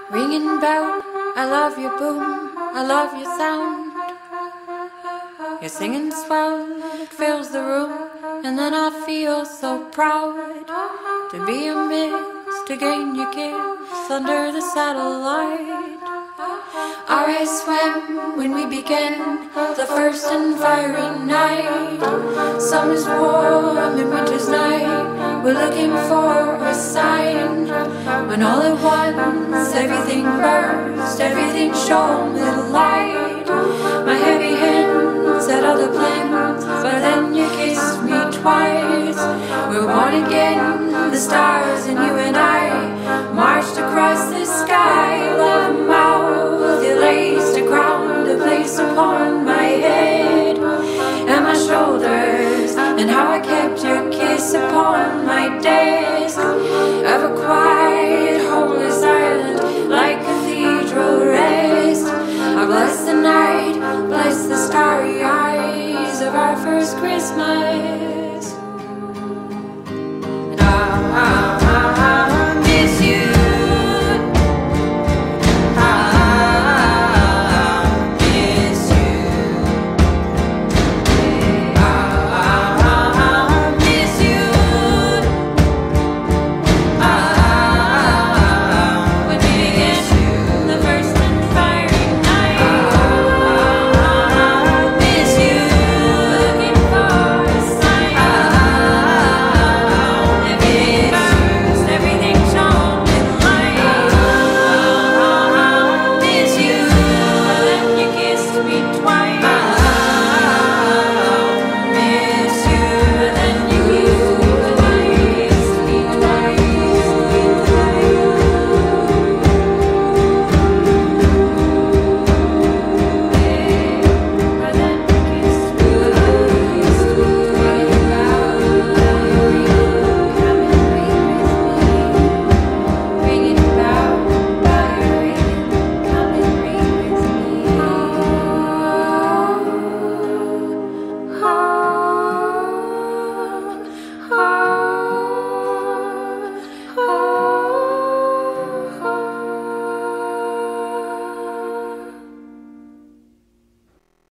Ringing bell, I love your boom, I love your sound. Your singing swell, it fills the room, and then I feel so proud to be amidst, to gain your kiss under the satellite. Our eyes swam when we began the first and fiery night. Summer's warm and winter's night, we're looking for a sign. When all at once everything burst, everything shone with light. My heavy hand set all the plans, but then you kissed me twice. We're one again, the stars and you and I marched across the sky. Love mouth, you laced a crown to place upon my head and my shoulders, and how I kept your kiss upon my dead.